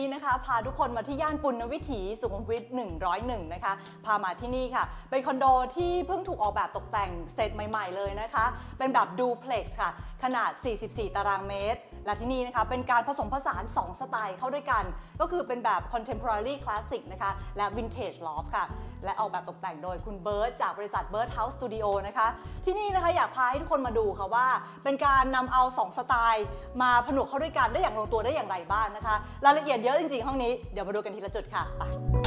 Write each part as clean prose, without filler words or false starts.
นะคะพาทุกคนมาที่ย่านปุณณวิถีสุขุมวิท101นะคะพามาที่นี่ค่ะเป็นคอนโดที่เพิ่งถูกออกแบบตกแต่งเสร็จใหม่ๆเลยนะคะเป็นแบบดูเพล็กซ์ค่ะขนาด44ตารางเมตรและที่นี่นะคะเป็นการผสมผสาน2สไตล์เข้าด้วยกันก็คือเป็นแบบ Contemporary Classic นะคะและ Vintage Loft ค่ะและออกแบบตกแต่งโดยคุณเบิร์ตจากบริษัท Bird House Studio นะคะที่นี่นะคะอยากพาให้ทุกคนมาดูค่ะว่าเป็นการนำเอา2สไตล์มาผนวกเข้าด้วยกันได้อย่างลงตัวได้อย่างไรบ้างนะคะรายละเอียดเยอะจริงๆห้องนี้เดี๋ยวมาดูกันทีละจุดค่ะไป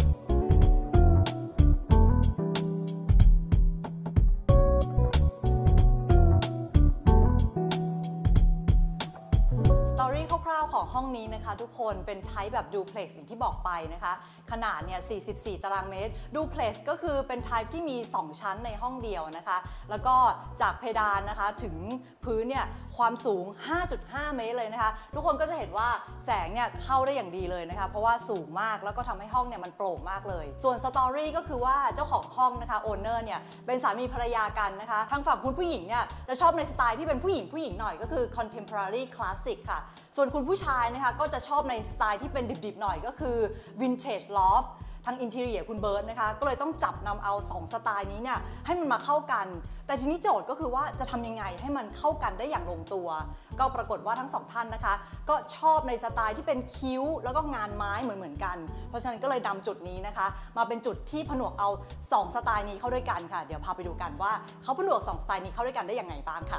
คร่าวๆของห้องนี้นะคะทุกคนเป็นไทป์แบบดูเพล็กซ์อย่างที่บอกไปนะคะขนาดเนี่ย44ตารางเมตรดูเพล็กซ์ก็คือเป็นไทป์ที่มี2ชั้นในห้องเดียวนะคะแล้วก็จากเพดานนะคะถึงพื้นเนี่ยความสูง 5.5 เมตรเลยนะคะทุกคนก็จะเห็นว่าแสงเนี่ยเข้าได้อย่างดีเลยนะคะเพราะว่าสูงมากแล้วก็ทำให้ห้องเนี่ยมันโปร่งมากเลยส่วนสตอรี่ก็คือว่าเจ้าของห้องนะคะโอนเนอร์เนี่ยเป็นสามีภรรยากันนะคะทางฝั่งคุณผู้หญิงเนี่ยจะชอบในสไตล์ที่เป็นผู้หญิงหน่อยก็คือ contemporary classic ค่ะส่วนคุณผู้ชายนะคะก็จะชอบในสไตล์ที่เป็นดิบๆหน่อยก็คือ vintage loft ทางอินทีเรียคุณเบิร์ตนะคะก็เลยต้องจับนำเอา2สไตล์นี้เนี่ยให้มันมาเข้ากันแต่ทีนี้โจทย์ก็คือว่าจะทำยังไงให้มันเข้ากันได้อย่างลงตัวก็ปรากฏว่าทั้งสองท่านนะคะก็ชอบในสไตล์ที่เป็นคิ้วแล้วก็งานไม้เหมือนกันเพราะฉะนั้นก็เลยนำจุดนี้นะคะมาเป็นจุดที่ผนวกเอา2สไตล์นี้เข้าด้วยกันค่ะเดี๋ยวพาไปดูกันว่าเขาผนวก2สไตล์นี้เข้าด้วยกันได้ยังไงบ้างค่ะ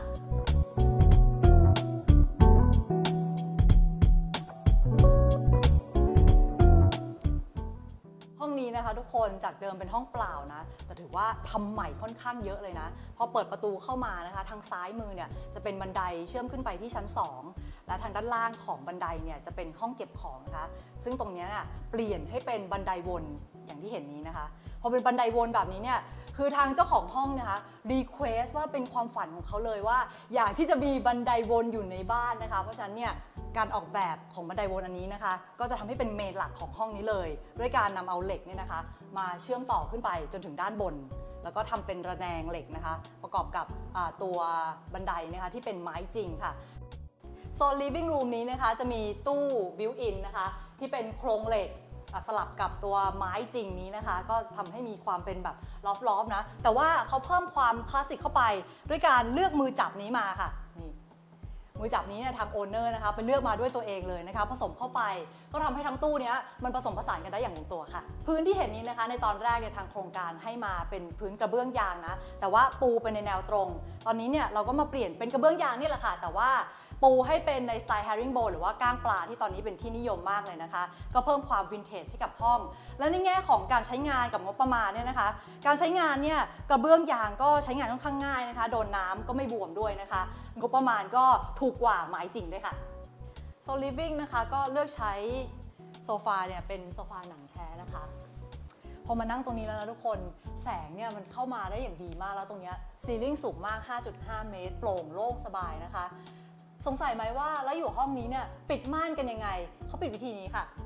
ห้องนี้นะคะทุกคนจากเดิมเป็นห้องเปล่านะแต่ถือว่าทำใหม่ค่อนข้างเยอะเลยนะพอเปิดประตูเข้ามานะคะทางซ้ายมือเนี่ยจะเป็นบันไดเชื่อมขึ้นไปที่ชั้น2และทางด้านล่างของบันไดเนี่ยจะเป็นห้องเก็บของนะคะซึ่งตรงนี้เนี่ยเปลี่ยนให้เป็นบันไดวนอย่างที่เห็นนี้นะคะพอเป็นบันไดวนแบบนี้เนี่ยคือทางเจ้าของห้องนะคะรีเควสว่าเป็นความฝันของเขาเลยว่าอยากที่จะมีบันไดวนอยู่ในบ้านนะคะเพราะฉะนั้นเนี่ยการออกแบบของบันไดวนอันนี้นะคะก็จะทำให้เป็นเมนหลักของห้องนี้เลยด้วยการนำเอาเหล็กเนี่ยนะคะมาเชื่อมต่อขึ้นไปจนถึงด้านบนแล้วก็ทำเป็นระแนงเหล็กนะคะประกอบกับตัวบันไดนะคะที่เป็นไม้จริงค่ะโซน living room นี้นะคะจะมีตู้บิวอินนะคะที่เป็นโครงเหล็กสลับกับตัวไม้จริงนี้นะคะก็ทำให้มีความเป็นแบบลอฟนะแต่ว่าเขาเพิ่มความคลาสสิกเข้าไปด้วยการเลือกมือจับนี้มาค่ะนี่มือจับนี้เนี่ยทางโอนเนอร์นะคะไปเลือกมาด้วยตัวเองเลยนะคะผสมเข้าไปก็ทำให้ทั้งตู้นี้มันผสมผสานกันได้อย่างลงตัวค่ะพื้นที่เห็นนี้นะคะในตอนแรกเนี่ยทางโครงการให้มาเป็นพื้นกระเบื้องยางนะแต่ว่าปูไปในแนวตรงตอนนี้เนี่ยเราก็มาเปลี่ยนเป็นกระเบื้องยางนี่แหละค่ะแต่ว่าปูให้เป็นในสไตล์ herringbone หรือว่าก้างปลาที่ตอนนี้เป็นที่นิยมมากเลยนะคะก็เพิ่มความวินเทจให้กับห้องและในแง่ของการใช้งานกับงบประมาณเนี่ยนะคะการใช้งานเนี่ยกระเบื้องยางก็ใช้งานค่อนข้างง่ายนะคะโดนน้ำก็ไม่บวมด้วยนะคะงบประมาณก็ถูกกว่าไม้จริงด้วยค่ะโซน living นะคะก็เลือกใช้โซฟาเนี่ยเป็นโซฟาหนังแท้นะคะพอมานั่งตรงนี้แล้วนะทุกคนแสงเนี่ยมันเข้ามาได้อย่างดีมากแล้วตรงนี้ซีลิ่งสูงมาก 5.5 เมตรโปร่งโล่งสบายนะคะสงสัยไหมว่าแล้วอยู่ห้องนี้เนี่ยปิดม่านกันยังไงเขาปิดวิธีนี้ค่ะ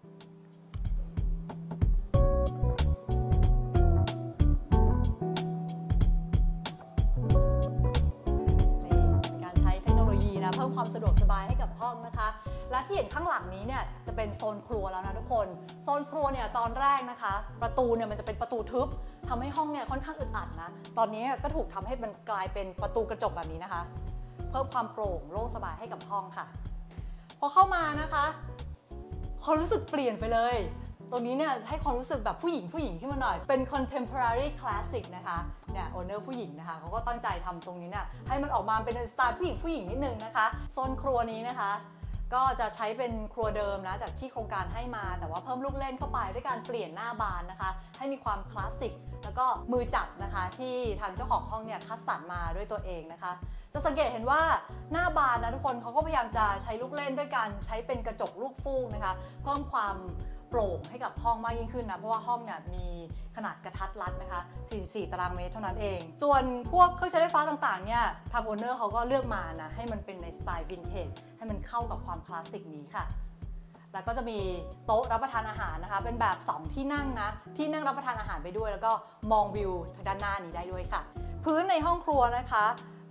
เพิ่มความสะดวกสบายให้กับห้องนะคะและที่เห็นข้างหลังนี้เนี่ยจะเป็นโซนครัวแล้วนะทุกคนโซนครัวเนี่ยตอนแรกนะคะประตูเนี่ยมันจะเป็นประตูทึบทำให้ห้องเนี่ยค่อนข้างอึดอัดนะตอนนี้ก็ถูกทำให้มันกลายเป็นประตูกระจกแบบนี้นะคะเพิ่มความโปร่งโล่งสบายให้กับห้องค่ะพอเข้ามานะคะความรู้สึกเปลี่ยนไปเลยตรงนี้เนี่ยให้ความรู้สึกแบบผู้หญิงขึ้นมาหน่อยเป็น contemporary classic นะคะเนี่ยโอนเนอร์ผู้หญิงนะคะเขาก็ตั้งใจทำตรงนี้เนี่ยให้มันออกมาเป็นสไตล์ผู้หญิงนิดนึงนะคะโซนครัวนี้นะคะก็จะใช้เป็นครัวเดิมนะจากที่โครงการให้มาแต่ว่าเพิ่มลูกเล่นเข้าไปด้วยการเปลี่ยนหน้าบานนะคะให้มีความคลาสสิกแล้วก็มือจับนะคะที่ทางเจ้าของห้องเนี่ยคัดสรรมาด้วยตัวเองนะคะจะสังเกตเห็นว่าหน้าบานนะทุกคนเขาก็พยายามจะใช้ลูกเล่นด้วยการใช้เป็นกระจกลูกฟูกนะคะเพิ่มความโปร่งให้กับห้องมากยิ่งขึ้นนะเพราะว่าห้องเนี่ยมีขนาดกระทัดรัดนะคะ44ตารางเมตรเท่านั้นเองส่วนพวกเครื่องใช้ไฟฟ้าต่างๆเนี่ยทางโอนเนอร์เขาก็เลือกมานะให้มันเป็นในสไตล์วินเทจให้มันเข้ากับความคลาสสิกนี้ค่ะแล้วก็จะมีโต๊ะรับประทานอาหารนะคะเป็นแบบ2ที่นั่งนะที่นั่งรับประทานอาหารไปด้วยแล้วก็มองวิวทางด้านหน้านี้ได้ด้วยค่ะพื้นในห้องครัวนะคะ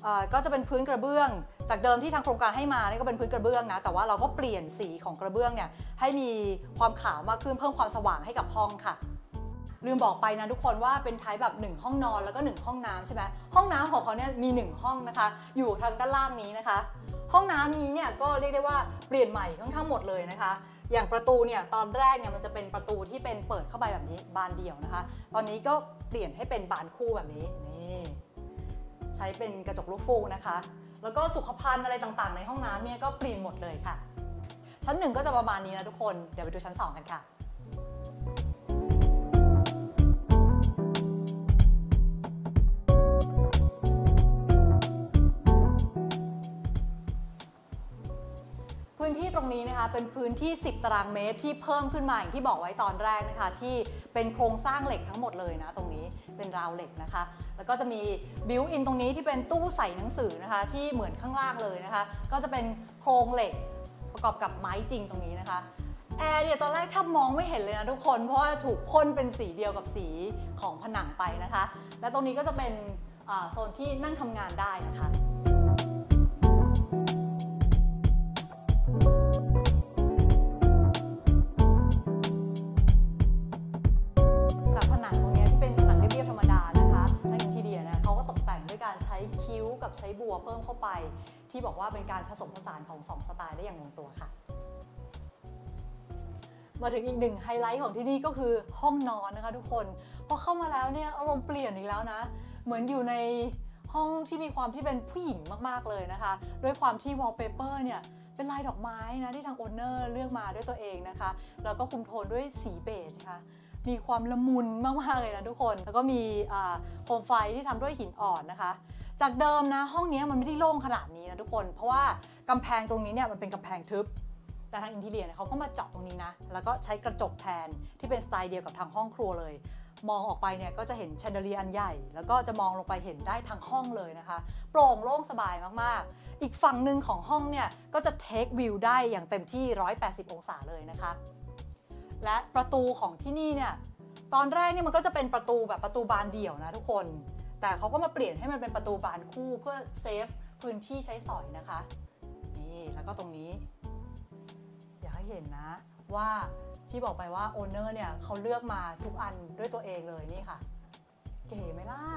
ก็จะเป็นพื้นกระเบื้องจากเดิมที่ทางโครงการให้มานี่ก็เป็นพื้นกระเบื้องนะแต่ว่าเราก็เปลี่ยนสีของกระเบื้องเนี่ยให้มีความขาวมากขึ้นเพิ่มความสว่างให้กับห้องค่ะลืมบอกไปนะทุกคนว่าเป็นไทป์แบบ1ห้องนอนแล้วก็1ห้องน้ำใช่ไหมห้องน้ำของเขาเนี่ยมี1ห้องนะคะอยู่ทางด้านล่างนี้นะคะห้องน้ำนี้เนี่ยก็เรียกได้ว่าเปลี่ยนใหม่ค่อนข้างหมดเลยนะคะอย่างประตูเนี่ยตอนแรกเนี่ยมันจะเป็นประตูที่เป็นเปิดเข้าไปแบบนี้บานเดี่ยวนะคะตอนนี้ก็เปลี่ยนให้เป็นบานคู่แบบนี้นี่ใช้เป็นกระจกลูกฟูกนะคะแล้วก็สุขภัณฑ์อะไรต่างๆในห้องน้ำเนี่ยก็เปลี่ยนหมดเลยค่ะชั้น1ก็จะประมาณนี้นะทุกคนเดี๋ยวไปดูชั้น2กันค่ะพื้นที่ตรงนี้นะคะเป็นพื้นที่10ตารางเมตรที่เพิ่มขึ้นมาอย่างที่บอกไว้ตอนแรกนะคะที่เป็นโครงสร้างเหล็กทั้งหมดเลยนะตรงนี้เป็นราวเหล็กนะคะแล้วก็จะมีบิวอินตรงนี้ที่เป็นตู้ใส่หนังสือนะคะที่เหมือนข้างล่างเลยนะคะก็จะเป็นโครงเหล็กประกอบกับไม้จริงตรงนี้นะคะแอร์เนี่ยตอนแรกแทบมองไม่เห็นเลยนะทุกคนเพราะว่าถูกพ่นเป็นสีเดียวกับสีของผนังไปนะคะและตรงนี้ก็จะเป็นโซนที่นั่งทำงานได้นะคะคิ้วกับใช้บัวเพิ่มเข้าไปที่บอกว่าเป็นการผสมผสานของ2สไตล์ได้อย่างลงตัวค่ะมาถึงอีก1ไฮไลท์ของที่นี่ก็คือห้องนอนนะคะทุกคนพอเข้ามาแล้วเนี่ยอารมณ์เปลี่ยนอีกแล้วนะเหมือนอยู่ในห้องที่มีความที่เป็นผู้หญิงมากๆเลยนะคะด้วยความที่วอลเปเปอร์เนี่ยเป็นลายดอกไม้นะที่ทางโอนเนอร์เลือกมาด้วยตัวเองนะคะแล้วก็คุมโทนด้วยสีเบจนะคะมีความละมุนมากๆเลยนะทุกคนแล้วก็มีโคมไฟที่ทำด้วยหินอ่อนนะคะจากเดิมนะห้องนี้มันไม่ได้โล่งขนาดนี้นะทุกคนเพราะว่ากำแพงตรงนี้เนี่ยมันเป็นกำแพงทึบแต่ทางอินทีเรียเนี่ยเขาก็มาเจาะตรงนี้นะแล้วก็ใช้กระจกแทนที่เป็นสไตล์เดียวกับทางห้องครัวเลยมองออกไปเนี่ยก็จะเห็นแชนเดอเลียร์อันใหญ่แล้วก็จะมองลงไปเห็นได้ทั้งห้องเลยนะคะโปร่งโล่งสบายมากๆอีกฝั่งหนึ่งของห้องเนี่ยก็จะเทควิวได้อย่างเต็มที่180องศาเลยนะคะและประตูของที่นี่เนี่ยตอนแรกเนี่ยมันก็จะเป็นประตูแบบประตูบานเดี่ยวนะทุกคนแต่เขาก็มาเปลี่ยนให้มันเป็นประตูบานคู่เพื่อเซฟพื้นที่ใช้สอยนะคะนี่แล้วก็ตรงนี้อยากให้เห็นนะว่าที่บอกไปว่าโอนเนอร์เนี่ยเขาเลือกมาทุกอันด้วยตัวเองเลยนี่ค่ะเก๋ไหมล่ะ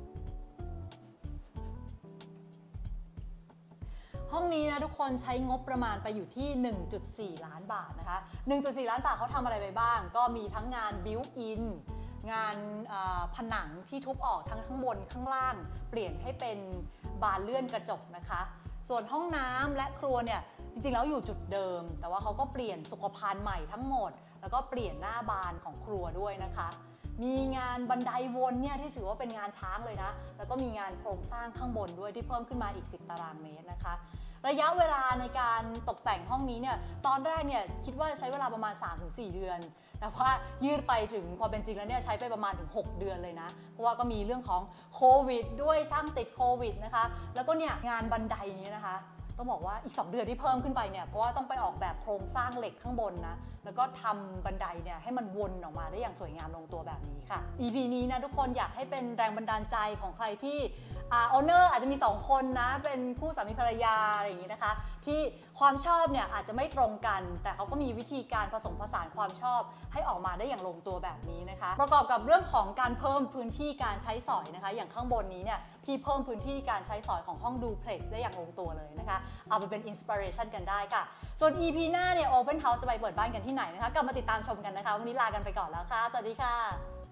ห้องนี้นะทุกคนใช้งบประมาณไปอยู่ที่ 1.4 ล้านบาทนะคะ 1.4 ล้านบาทเขาทำอะไรไปบ้างก็มีทั้งงานบิวอินงานผนังที่ทุบออกทั้งข้างบนข้างล่างเปลี่ยนให้เป็นบานเลื่อนกระจกนะคะส่วนห้องน้ำและครัวเนี่ยจริงๆแล้วอยู่จุดเดิมแต่ว่าเขาก็เปลี่ยนสุขภัณฑ์ใหม่ทั้งหมดแล้วก็เปลี่ยนหน้าบานของครัวด้วยนะคะมีงานบันไดวนเนี่ยที่ถือว่าเป็นงานช้างเลยนะแล้วก็มีงานโครงสร้างข้างบนด้วยที่เพิ่มขึ้นมาอีก10ตารางเมตรนะคะระยะเวลาในการตกแต่งห้องนี้เนี่ยตอนแรกเนี่ยคิดว่าใช้เวลาประมาณ 3-4 เดือนแต่ว่ายืดไปถึงความเป็นจริงแล้วเนี่ยใช้ไปประมาณถึง6เดือนเลยนะเพราะว่าก็มีเรื่องของโควิดด้วยช่างติดโควิดนะคะแล้วก็เนี่ยงานบันไดนี้นะคะต้องบอกว่าอีก2เดือนที่เพิ่มขึ้นไปเนี่ยเพราะว่าต้องไปออกแบบโครงสร้างเหล็กข้างบนนะแล้วก็ทำบันไดเนี่ยให้มันวนออกมาได้อย่างสวยงามลงตัวแบบนี้ค่ะ EP นี้นะทุกคนอยากให้เป็นแรงบันดาลใจของใครที่โอเนอร์อาจจะมี2คนนะเป็นคู่สามีภรรยาอะไรอย่างนี้นะคะที่ความชอบเนี่ยอาจจะไม่ตรงกันแต่เขาก็มีวิธีการผสมผสานความชอบให้ออกมาได้อย่างลงตัวแบบนี้นะคะประกอบกับเรื่องของการเพิ่มพื้นที่การใช้สอยนะคะอย่างข้างบนนี้เนี่ยที่เพิ่มพื้นที่การใช้สอยของห้องดูเพล็กซ์ได้อย่างลงตัวเลยนะคะเอาไปเป็นอินสปิเรชันกันได้ค่ะส่วน EP หน้าเนี่ย Open House จะไปเปิดบ้านกันที่ไหนนะคะกลับมาติดตามชมกันนะคะวันนี้ลากันไปก่อนแล้วค่ะสวัสดีค่ะ